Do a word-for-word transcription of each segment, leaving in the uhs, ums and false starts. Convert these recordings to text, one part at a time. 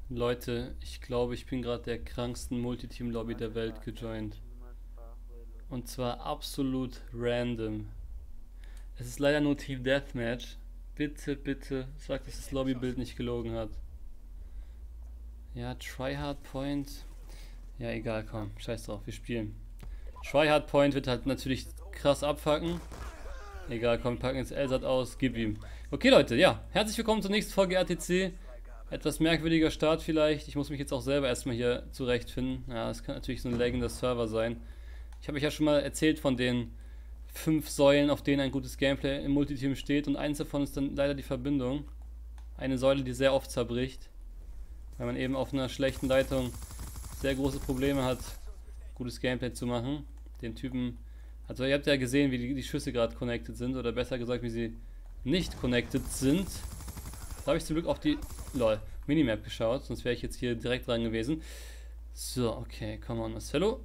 Leute, ich glaube, ich bin gerade der kranksten Multiteam-Lobby der Welt gejoint. Und zwar absolut random. Es ist leider nur Team Deathmatch. Bitte, bitte, sag, dass das Lobbybild nicht gelogen hat. Ja, Tryhard Point. Ja, egal, komm, scheiß drauf, wir spielen. Tryhard Point wird halt natürlich krass abfacken. Egal, komm, wir packen jetzt Elsat aus, gib ihm. Okay, Leute, ja, herzlich willkommen zur nächsten Folge R T C. Etwas merkwürdiger Start vielleicht. Ich muss mich jetzt auch selber erstmal hier zurechtfinden. Ja, es kann natürlich so ein laggender Server sein. Ich habe euch ja schon mal erzählt von den fünf Säulen, auf denen ein gutes Gameplay im Multiteam steht. Und eins davon ist dann leider die Verbindung. Eine Säule, die sehr oft zerbricht. Weil man eben auf einer schlechten Leitung sehr große Probleme hat, gutes Gameplay zu machen. Den Typen... Also ihr habt ja gesehen, wie die, die Schüsse gerade connected sind. Oder besser gesagt, wie sie nicht connected sind. Da habe ich zum Glück auf die... Lol, Minimap geschaut, sonst wäre ich jetzt hier direkt dran gewesen. So, okay, come on, Marcelo.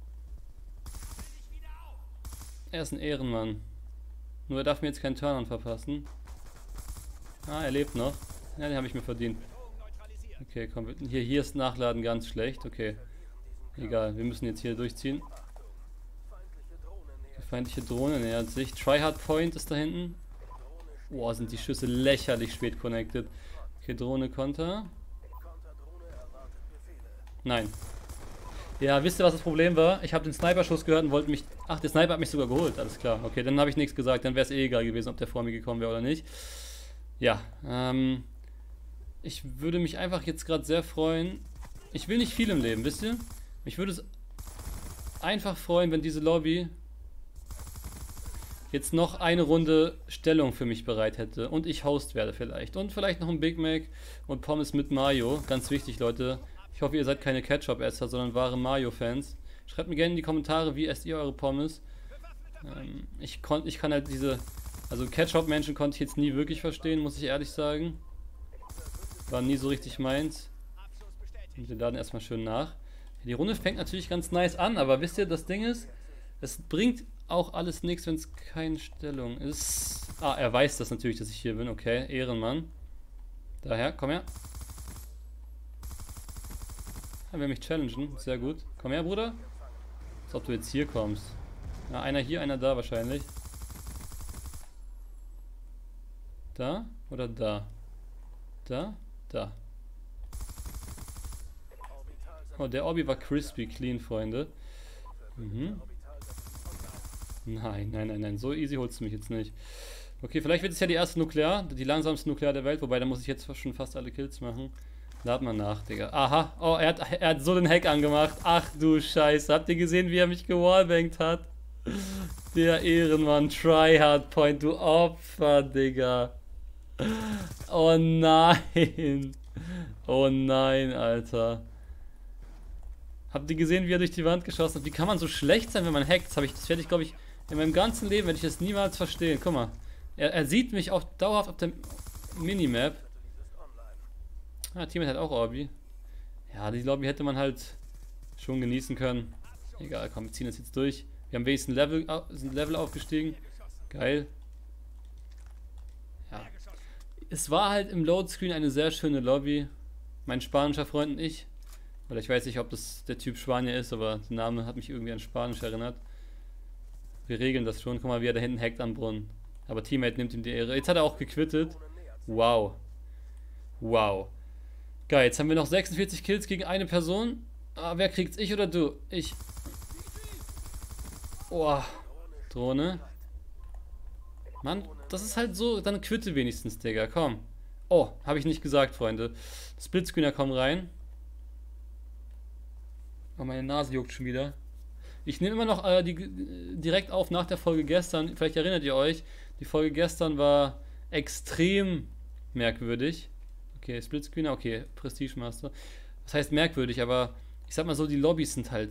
Er ist ein Ehrenmann. Nur er darf mir jetzt keinen Turn-on verpassen. Ah, er lebt noch. Ja, den habe ich mir verdient. Okay, komm, hier, hier ist Nachladen ganz schlecht. Okay, egal, wir müssen jetzt hier durchziehen. Die feindliche Drohne nähert sich. Tryhard Point ist da hinten. Boah, sind die Schüsse lächerlich spät connected. Okay, Drohne Konter. Nein. Ja, wisst ihr, was das Problem war? Ich habe den Sniper-Schuss gehört und wollte mich... Ach, der Sniper hat mich sogar geholt, alles klar. Okay, dann habe ich nichts gesagt, dann wäre es eh egal gewesen, ob der vor mir gekommen wäre oder nicht. Ja, ähm... ich würde mich einfach jetzt gerade sehr freuen. Ich will nicht viel im Leben, wisst ihr? Mich würde es einfach freuen, wenn diese Lobby jetzt noch eine Runde Stellung für mich bereit hätte und ich Host werde vielleicht. Und vielleicht noch ein Big Mac und Pommes mit Mayo. Ganz wichtig, Leute. Ich hoffe, ihr seid keine Ketchup-Esser, sondern wahre Mayo-Fans. Schreibt mir gerne in die Kommentare, wie esst ihr eure Pommes. Ähm, ich, kon ich kann halt diese... Also Ketchup-Menschen konnte ich jetzt nie wirklich verstehen, muss ich ehrlich sagen. War nie so richtig meins. Und wir laden erstmal schön nach. Die Runde fängt natürlich ganz nice an, aber wisst ihr, das Ding ist, es bringt auch alles nichts, wenn es keine Stellung ist. Ah, er weiß das natürlich, dass ich hier bin. Okay, Ehrenmann. Daher, komm her. Er will mich challengen. Sehr gut. Komm her, Bruder. Als ob du jetzt hier kommst. Ja, einer hier, einer da wahrscheinlich. Da oder da? Da, da. Oh, der Orbi war crispy clean, Freunde. Mhm. Nein, nein, nein, nein. So easy holst du mich jetzt nicht. Okay, vielleicht wird es ja die erste Nuklear, die langsamste Nuklear der Welt, wobei da muss ich jetzt schon fast alle Kills machen. Lad mal nach, Digga. Aha, oh, er hat, er hat so den Hack angemacht. Ach du Scheiße. Habt ihr gesehen, wie er mich gewallbankt hat? Der Ehrenmann, Tryhard Point, du Opfer, Digga. Oh nein. Oh nein, Alter. Habt ihr gesehen, wie er durch die Wand geschossen hat? Wie kann man so schlecht sein, wenn man hackt? Das, hab ich, das werde ich, glaube ich, in meinem ganzen Leben werde ich das niemals verstehen. Guck mal. Er, er sieht mich auch dauerhaft auf der Minimap. Ah, Teammate hat auch Orbi. Ja, die Lobby hätte man halt schon genießen können. Egal, komm, wir ziehen das jetzt durch. Wir haben wenigstens Level, sind Level aufgestiegen. Geil. Ja. Es war halt im Loadscreen eine sehr schöne Lobby. Mein spanischer Freund und ich. Oder ich weiß nicht, ob das der Typ Spanier ist, aber der Name hat mich irgendwie an Spanisch erinnert. Wir regeln das schon. Guck mal, wie er da hinten hackt am Brunnen. Aber Teammate nimmt ihm die Ehre. Jetzt hat er auch gequittet. Wow. Wow. Geil, jetzt haben wir noch sechsundvierzig Kills gegen eine Person. Ah, wer kriegt's? Ich oder du? Ich. Oh. Drohne. Mann, das ist halt so. Dann quitte wenigstens, Digga. Komm. Oh, habe ich nicht gesagt, Freunde. Splitscreener kommen rein. Oh, meine Nase juckt schon wieder. Ich nehme immer noch äh, die, direkt auf nach der Folge gestern. Vielleicht erinnert ihr euch. Die Folge gestern war extrem merkwürdig. Okay, Splitscreener, okay, Prestige Master. Das heißt merkwürdig, aber ich sag mal so, die Lobbys sind halt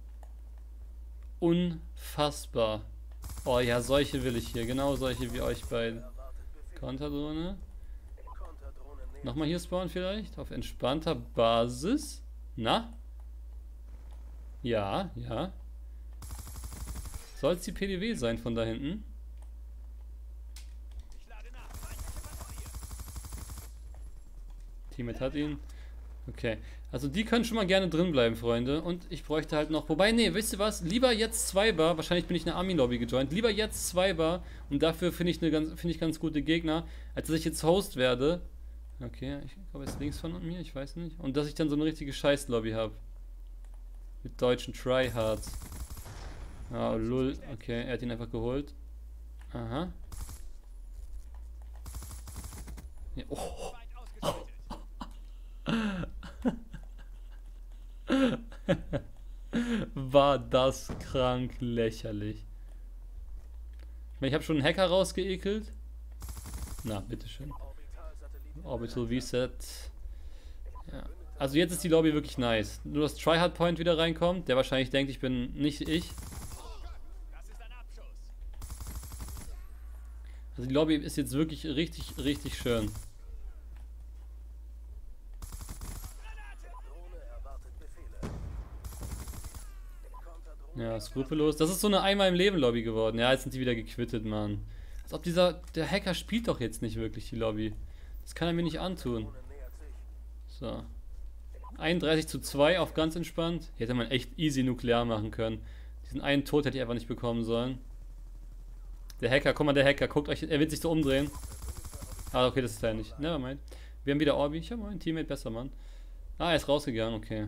unfassbar. Oh ja, solche will ich hier. Genau solche wie euch beiden. Konterdrohne. Nochmal hier spawnen vielleicht. Auf entspannter Basis. Na? Ja, ja. Soll es die P D W sein von da hinten? Teammate hat ihn. Okay, also die können schon mal gerne drin bleiben, Freunde. Und ich bräuchte halt noch, wobei, nee, wisst ihr was? Lieber jetzt zwei Bar, wahrscheinlich bin ich eine Army-Lobby gejoint. Lieber jetzt zwei Bar und dafür finde ich, eine ganz, finde ich ganz gute Gegner, als dass ich jetzt Host werde. Okay, ich glaube, jetzt links von mir, ich weiß nicht. Und dass ich dann so eine richtige Scheiß-Lobby habe. Mit deutschen Tryhards. Ah, lul. Okay, er hat ihn einfach geholt. Aha. Ja, oh. War das krank lächerlich. Ich meine, ich habe schon einen Hacker rausgeekelt. Na, bitteschön. Orbital Reset. Ja. Also jetzt ist die Lobby wirklich nice. Nur dass Tryhard Point wieder reinkommt, der wahrscheinlich denkt, ich bin nicht ich. Also die Lobby ist jetzt wirklich richtig, richtig schön. Ja, skrupellos. Das ist so eine einmal im Leben Lobby geworden. Ja, jetzt sind die wieder gequittet, Mann. Als ob dieser, der Hacker spielt doch jetzt nicht wirklich die Lobby. Das kann er mir nicht antun. So. einunddreißig zu zwei auf ganz entspannt. Hier hätte man echt easy nuklear machen können. Diesen einen Tod hätte ich einfach nicht bekommen sollen. Der Hacker, guck mal, der Hacker, guckt euch, er wird sich so umdrehen. Ah, okay, das ist er nicht. Nevermind. Wir haben wieder Orbi. Ich habe meinen Teammate besser, Mann. Ah, er ist rausgegangen, okay.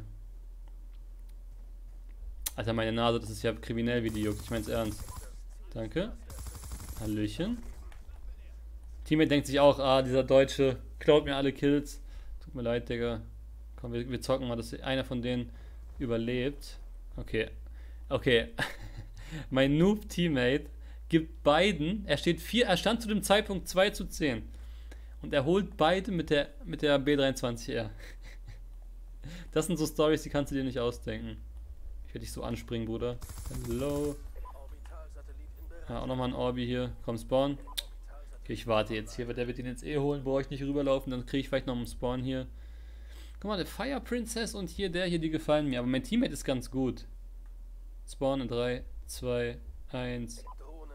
Alter, meine Nase, das ist ja kriminell, wie die juckt. Ich mein's ernst. Danke. Hallöchen. Teammate denkt sich auch, ah, dieser Deutsche klaut mir alle Kills. Tut mir leid, Digga. Komm, wir, wir zocken mal, dass einer von denen überlebt. Okay. Okay. Mein Noob-Teammate gibt beiden, er steht vier, er stand zu dem Zeitpunkt zwei zu zehn. Und er holt beide mit der, mit der B dreiundzwanzig R. Das sind so Storys, die kannst du dir nicht ausdenken. Ich werde dich so anspringen, Bruder. Hello. Ja, auch nochmal ein Orbi hier. Komm, Spawn. Okay, ich warte jetzt hier, weil der wird ihn jetzt eh holen. Brauche ich nicht rüberlaufen, dann kriege ich vielleicht noch einen Spawn hier. Guck mal, der Fire Princess und hier der hier, die gefallen mir. Aber mein Teammate ist ganz gut. Spawn in drei, zwei, eins.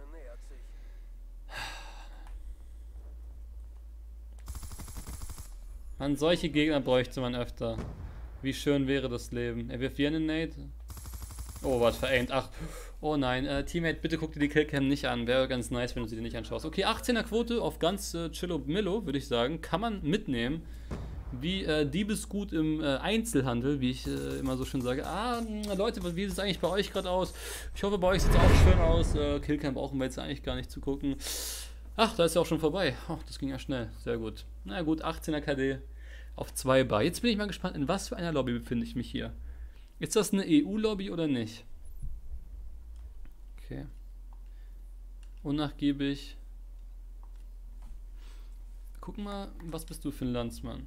Mann, solche Gegner bräuchte man öfter. Wie schön wäre das Leben. Er wirft hier einen Nade. Oh, was veraimt. Ach, oh nein. Äh, Teammate, bitte guck dir die Killcam nicht an. Wäre ganz nice, wenn du sie dir nicht anschaust. Okay, achtzehner Quote auf ganz äh, chillo Millo, würde ich sagen. Kann man mitnehmen. Wie äh, Diebesgut im äh, Einzelhandel, wie ich äh, immer so schön sage. Ah, Leute, wie sieht es eigentlich bei euch gerade aus? Ich hoffe, bei euch sieht es auch schön aus. Äh, Killcam brauchen wir jetzt eigentlich gar nicht zu gucken. Ach, da ist ja auch schon vorbei. Ach, das ging ja schnell. Sehr gut. Na gut, achtzehner K D auf zwei Bar. Jetzt bin ich mal gespannt, in was für einer Lobby befinde ich mich hier. Ist das eine E U-Lobby oder nicht? Okay. Unnachgiebig. Guck mal, was bist du für ein Landsmann?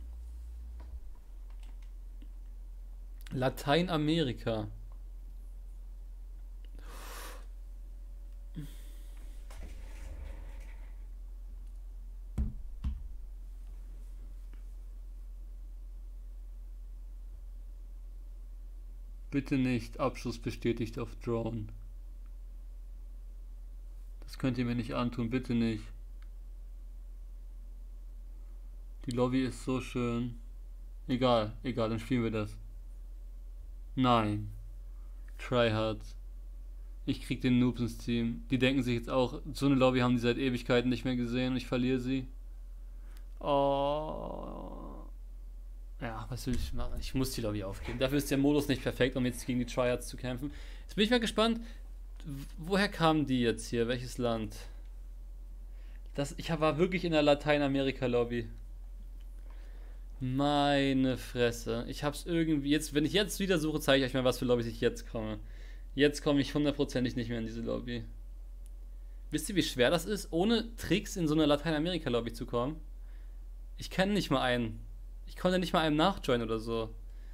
Lateinamerika. Bitte nicht. Abschluss bestätigt auf Drone. Das könnt ihr mir nicht antun. Bitte nicht. Die Lobby ist so schön. Egal, egal, dann spielen wir das. Nein. Tryhard. Ich krieg den Noobs ins Team. Die denken sich jetzt auch, so eine Lobby haben die seit Ewigkeiten nicht mehr gesehen und ich verliere sie. Oh. Ja, was will ich machen? Ich muss die Lobby aufgeben. Dafür ist der Modus nicht perfekt, um jetzt gegen die Tryhards zu kämpfen. Jetzt bin ich mal gespannt, woher kamen die jetzt hier? Welches Land? Das, ich war wirklich in der Lateinamerika-Lobby. Meine Fresse. Ich hab's irgendwie. Jetzt, wenn ich jetzt wieder suche, zeige ich euch mal, was für Lobbys ich jetzt komme. Jetzt komme ich hundertprozentig nicht mehr in diese Lobby. Wisst ihr, wie schwer das ist, ohne Tricks in so eine Lateinamerika-Lobby zu kommen? Ich kenne nicht mal einen. Ich konnte nicht mal einem nachjoinen oder so.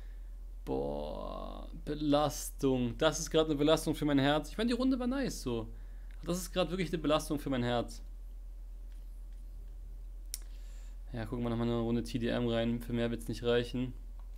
Boah, Belastung. Das ist gerade eine Belastung für mein Herz. Ich meine, die Runde war nice so. Das ist gerade wirklich eine Belastung für mein Herz. Ja, gucken wir nochmal eine Runde T D M rein. Für mehr wird es nicht reichen.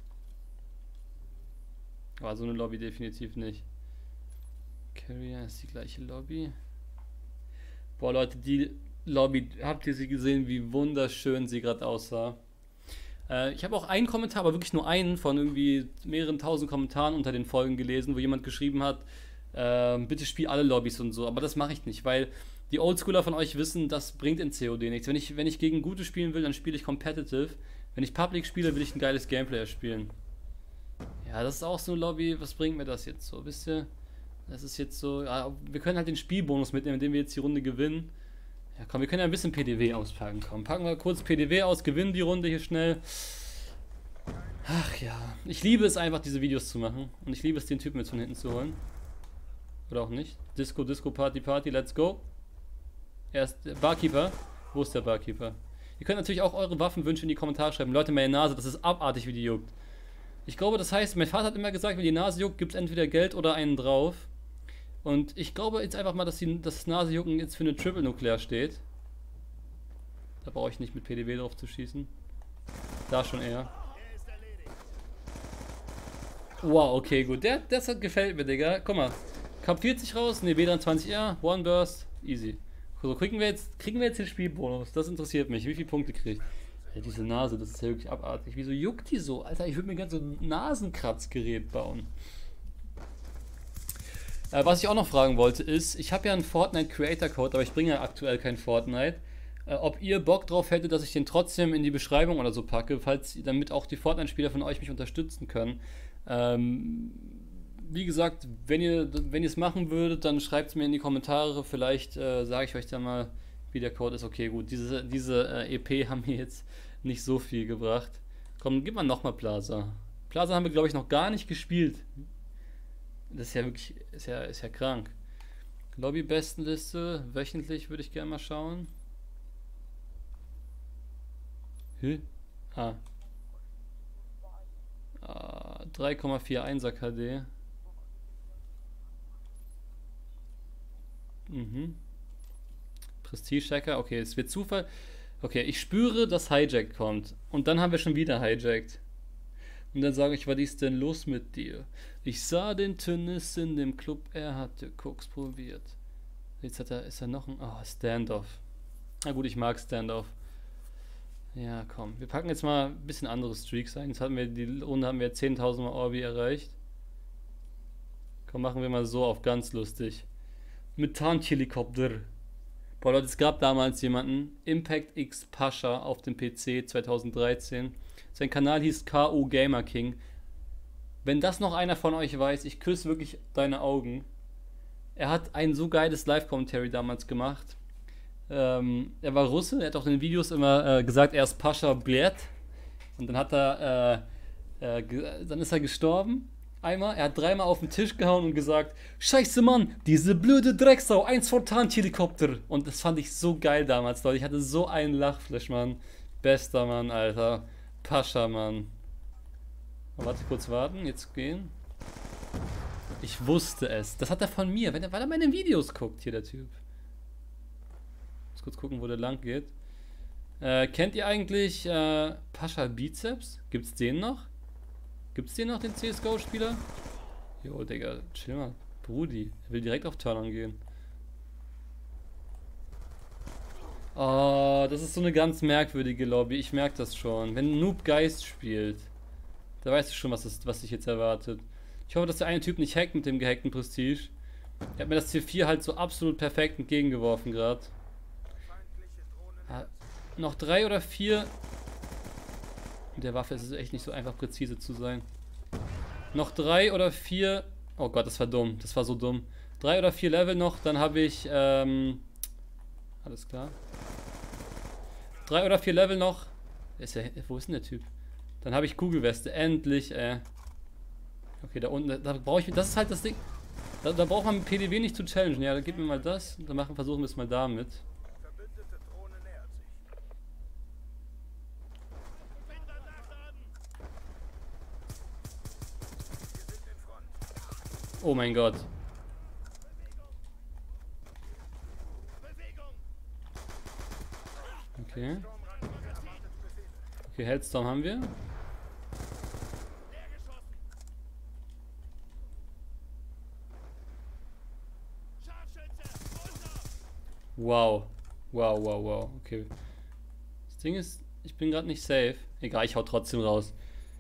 Aber so eine Lobby definitiv nicht. Carrier ist die gleiche Lobby. Boah, Leute, die Lobby, habt ihr sie gesehen, wie wunderschön sie gerade aussah? Äh, ich habe auch einen Kommentar, aber wirklich nur einen von irgendwie mehreren tausend Kommentaren unter den Folgen gelesen, wo jemand geschrieben hat, äh, bitte spiel alle Lobbys und so. Aber das mache ich nicht, weil die Oldschooler von euch wissen, das bringt in C O D nichts. Wenn ich, wenn ich gegen gute spielen will, dann spiele ich Competitive. Wenn ich Public spiele, will ich ein geiles Gameplay spielen. Ja, das ist auch so eine Lobby. Was bringt mir das jetzt so? Wisst ihr? Das ist jetzt so. Ja, wir können halt den Spielbonus mitnehmen, indem wir jetzt die Runde gewinnen. Ja, komm, wir können ja ein bisschen P D W auspacken. Komm, packen wir kurz P D W aus, gewinnen die Runde hier schnell. Ach ja. Ich liebe es einfach, diese Videos zu machen. Und ich liebe es, den Typen jetzt von hinten zu holen. Oder auch nicht. Disco, Disco, Party, Party, let's go. Erst Barkeeper. Wo ist der Barkeeper? Ihr könnt natürlich auch eure Waffenwünsche in die Kommentare schreiben. Leute, meine Nase, das ist abartig, wie die juckt. Ich glaube, das heißt, mein Vater hat immer gesagt, wenn die Nase juckt, gibt es entweder Geld oder einen drauf. Und ich glaube jetzt einfach mal, dass die, das Nasejucken jetzt für eine Triple Nuklear steht. Da brauche ich nicht mit P D W drauf zu schießen. Da schon eher. Wow, okay, gut. Der, das hat, gefällt mir, Digga. Guck mal. Kap vierzig raus, ne, W dreiundzwanzig R, One Burst, easy. So, kriegen wir jetzt, kriegen wir jetzt den Spielbonus? Das interessiert mich. Wie viele Punkte kriegt? Ja, diese Nase, das ist ja wirklich abartig. Wieso juckt die so? Alter, ich würde mir ganz so ein Nasenkratzgerät bauen. Äh, was ich auch noch fragen wollte ist, ich habe ja einen Fortnite Creator Code, aber ich bringe ja aktuell kein Fortnite. Äh, ob ihr Bock drauf hättet, dass ich den trotzdem in die Beschreibung oder so packe, falls damit auch die Fortnite-Spieler von euch mich unterstützen können. Ähm, wie gesagt, wenn ihr wenn ihr es machen würdet, dann schreibt es mir in die Kommentare. Vielleicht äh, sage ich euch dann mal, wie der Code ist. Okay, gut, diese, diese äh, E P haben mir jetzt nicht so viel gebracht. Komm, gib mal nochmal Plaza. Plaza haben wir, glaube ich, noch gar nicht gespielt. Das ist ja wirklich, ist ja, ist ja krank. Lobby-Bestenliste, wöchentlich würde ich gerne mal schauen. Hä? Ah. ah drei Komma einundvierzig K D. Mhm. Prestige-Hacker, okay, es wird Zufall. Okay, ich spüre, dass Hijack kommt. Und dann haben wir schon wieder Hijacked. Und dann sage ich, was ist denn los mit dir? Ich sah den Tönnis in dem Club, er hatte Koks probiert. Jetzt hat er, ist er noch ein, oh, Standoff. Na gut, ich mag Standoff. Ja, komm, wir packen jetzt mal ein bisschen andere Streaks ein. Jetzt hatten wir, die Runde haben wir zehntausend Mal Orbi erreicht. Komm, machen wir mal so auf ganz lustig. Mit Tarnhelikopter. Boah Leute, es gab damals jemanden, Impact X Pascha auf dem P C zweitausenddreizehn. Sein Kanal hieß K O Gamer King. Wenn das noch einer von euch weiß, ich küsse wirklich deine Augen. Er hat ein so geiles Live-Commentary damals gemacht. Ähm, er war Russe, er hat auch in den Videos immer äh, gesagt, er ist Pascha Bled. Und dann hat er, äh, äh, dann ist er gestorben. Einmal, er hat dreimal auf den Tisch gehauen und gesagt, Scheiße Mann, diese blöde Drecksau, eins von Tarnhelikopter. Und das fand ich so geil damals, Leute. Ich hatte so einen Lachflash, Mann. Bester Mann, Alter. Pascha, Mann. Oh, warte, kurz warten, jetzt gehen. Ich wusste es. Das hat er von mir, wenn er, weil er meine Videos guckt, hier der Typ. Muss kurz gucken, wo der lang geht. Äh, kennt ihr eigentlich äh, Pascha Bizeps? Gibt's den noch? Gibt's den noch, den C S G O-Spieler? Jo, Digga, chill mal. Brudi, er will direkt auf Turn gehen. Oh, das ist so eine ganz merkwürdige Lobby. Ich merke das schon. Wenn Noob Geist spielt, da weißt du schon, was, das, was dich jetzt erwartet. Ich hoffe, dass der eine Typ nicht hackt mit dem gehackten Prestige. Er hat mir das C vier halt so absolut perfekt entgegengeworfen gerade. Ja, noch drei oder vier... Mit der Waffe ist es echt nicht so einfach präzise zu sein. Noch drei oder vier... Oh Gott, das war dumm. Das war so dumm. Drei oder vier Level noch, dann habe ich... Ähm, alles klar. Drei oder vier Level noch. Ist der, wo ist denn der Typ? Dann habe ich Kugelweste. Endlich, äh. Okay, da unten. Da brauche ich. Das ist halt das Ding. Da, da braucht man mit P D W nicht zu challengen. Ja, dann gib mir mal das. Dann machen, versuchen wir es mal damit. Oh mein Gott. Okay. Okay, Headstorm haben wir. Wow. Wow, wow, wow. Okay. Das Ding ist, Ich bin gerade nicht safe. Egal, ich hau trotzdem raus.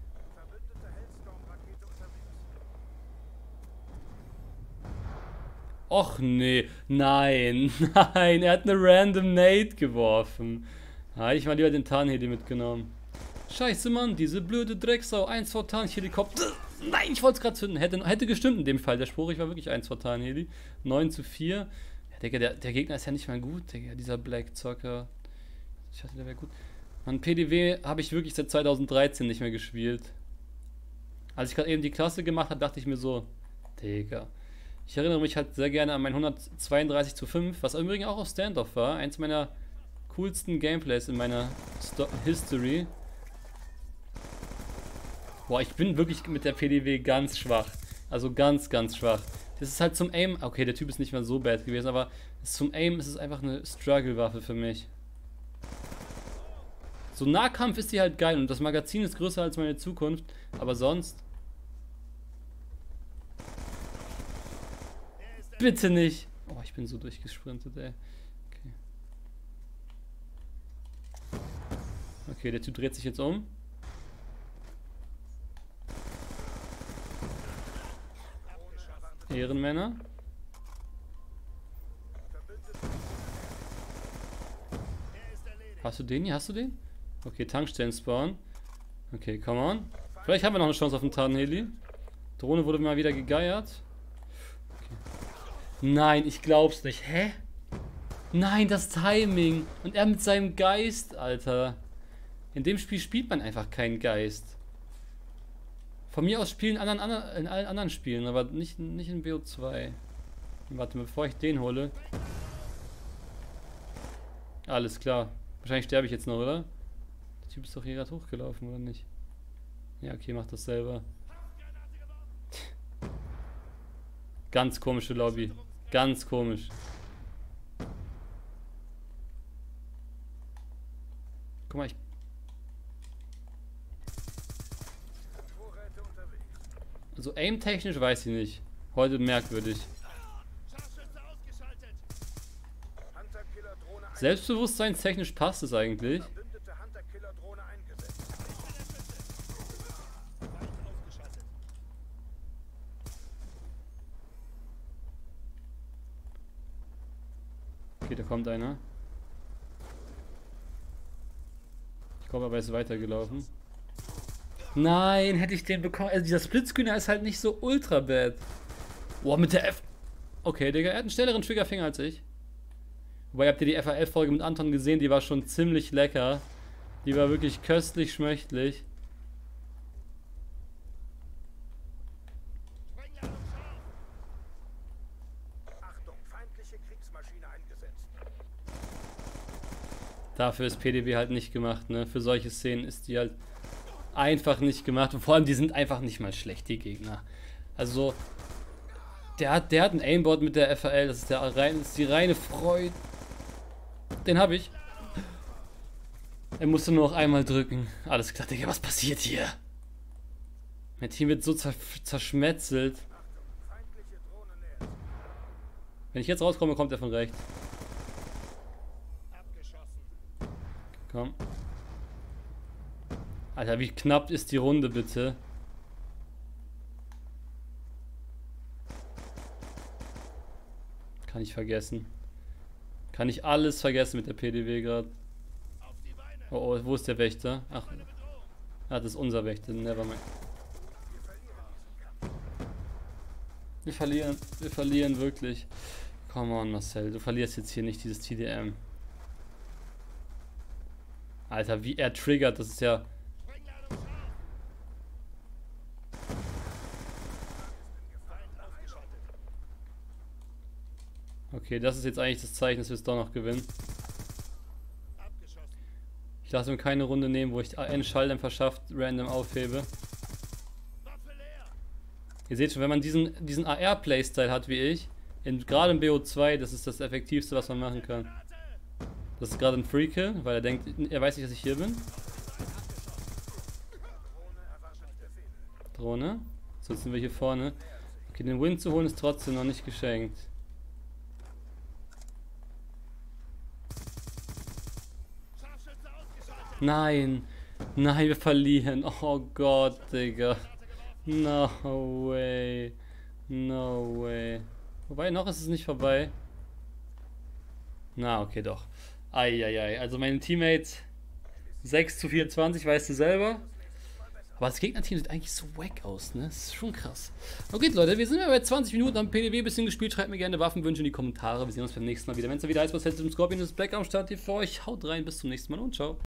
Och nee, nein, nein, er hat eine random Nade geworfen. Da hätte ich mal lieber den Tarnheli mitgenommen. Scheiße, Mann, diese blöde Drecksau. eins vor Tarnhelikopter. Nein, ich wollte es gerade zünden. Hätte, hätte gestimmt in dem Fall. Der Spruch, ich war wirklich eins vor Tarnheli. neun zu vier. Ja, Digga, der, der Gegner ist ja nicht mal gut, Digga. Dieser Black Zocker. Ich dachte, der wäre gut. Mann, P D W habe ich wirklich seit zweitausenddreizehn nicht mehr gespielt. Als ich gerade eben die Klasse gemacht habe, dachte ich mir so, Digga. Ich erinnere mich halt sehr gerne an mein hundertzweiunddreißig zu fünf, was im Übrigen auch auf Standoff war. Eins meiner coolsten Gameplays in meiner Sto History. Boah, ich bin wirklich mit der P D W ganz schwach. Also ganz, ganz schwach. Das ist halt zum Aim... Okay, der Typ ist nicht mal so bad gewesen, aber zum Aim ist es einfach eine Struggle-Waffe für mich. So Nahkampf ist die halt geil und das Magazin ist größer als meine Zukunft, aber sonst... Bitte nicht! Oh, ich bin so durchgesprintet, ey. Okay. Okay, der Typ dreht sich jetzt um. Ehrenmänner. Hast du den hier? Hast du den? Okay, Tankstellen spawnen. Okay, come on. Vielleicht haben wir noch eine Chance auf den Tarnheli. Drohne wurde mal wieder gegeiert. Okay. Nein, ich glaub's nicht. Hä? Nein, das Timing. Und er mit seinem Geist, Alter. In dem Spiel spielt man einfach keinen Geist. Von mir aus spielen anderen, anderen, in allen anderen Spielen, aber nicht, nicht in B O zwei. Warte, bevor ich den hole. Alles klar. Wahrscheinlich sterbe ich jetzt noch, oder? Der Typ ist doch hier gerade hochgelaufen, oder nicht? Ja, okay, mach das selber. Ganz komische Lobby. Ganz komisch. Guck mal, ich... Also aim-technisch weiß ich nicht. Heute merkwürdig. Selbstbewusstseinstechnisch passt es eigentlich. Okay, da kommt einer. Ich glaube, aber er ist weitergelaufen. Nein, hätte ich den bekommen. Also dieser Splitscreener ist halt nicht so ultra bad. Boah, mit der F... Okay, Digga, er hat einen schnelleren Triggerfinger als ich. Wobei, habt ihr die F A L-Folge mit Anton gesehen? Die war schon ziemlich lecker. Die war wirklich köstlich schmöchtlich. Achtung, feindliche Kriegsmaschine eingesetzt. Dafür ist P D W halt nicht gemacht, ne? Für solche Szenen ist die halt einfach nicht gemacht. Und vor allem, die sind einfach nicht mal schlecht, die Gegner. Also, der hat, der hat ein Aimbot mit der F A L. Das ist, der rein, das ist die reine Freude. Den habe ich. Er musste nur noch einmal drücken. Alles klar, Digga, was passiert hier? Mein Team wird so zer zerschmetzelt. Wenn ich jetzt rauskomme, kommt er von rechts. Komm. Alter, wie knapp ist die Runde, bitte? Kann ich vergessen. Kann ich alles vergessen mit der P D W gerade. Oh, oh, wo ist der Wächter? Ach, ah, das ist unser Wächter. Nevermind. Wir verlieren. Wir verlieren wirklich. Come on, Marcel. Du verlierst jetzt hier nicht dieses T D M. Alter, wie er triggert, das ist ja... Okay, das ist jetzt eigentlich das Zeichen, dass wir es doch noch gewinnen. Ich lasse mir keine Runde nehmen, wo ich einen Schalldämpfer schafft, random aufhebe. Ihr seht schon, wenn man diesen, diesen A R-Playstyle hat wie ich, in, gerade im B O zwei, das ist das Effektivste, was man machen kann. Das ist gerade ein Free-Kill, weil er denkt, er weiß nicht, dass ich hier bin. Drohne. So, jetzt sind wir hier vorne. Okay, den Win zu holen ist trotzdem noch nicht geschenkt. Nein. Nein, wir verlieren. Oh Gott, Digga. No way. No way. Wobei, noch ist es nicht vorbei. Na, okay, doch. Eieiei. Also meine Teammates sechs zu vierundzwanzig, weißt du selber. Aber das Gegnerteam sieht eigentlich so wack aus, ne? Das ist schon krass. Okay, Leute, wir sind ja bei zwanzig Minuten, haben P D W ein bisschen gespielt. Schreibt mir gerne Waffenwünsche in die Kommentare. Wir sehen uns beim nächsten Mal wieder. Wenn es dann wieder heißt, was hält zum Scorpion ist, Black am Start hier für euch. Haut rein, bis zum nächsten Mal und ciao.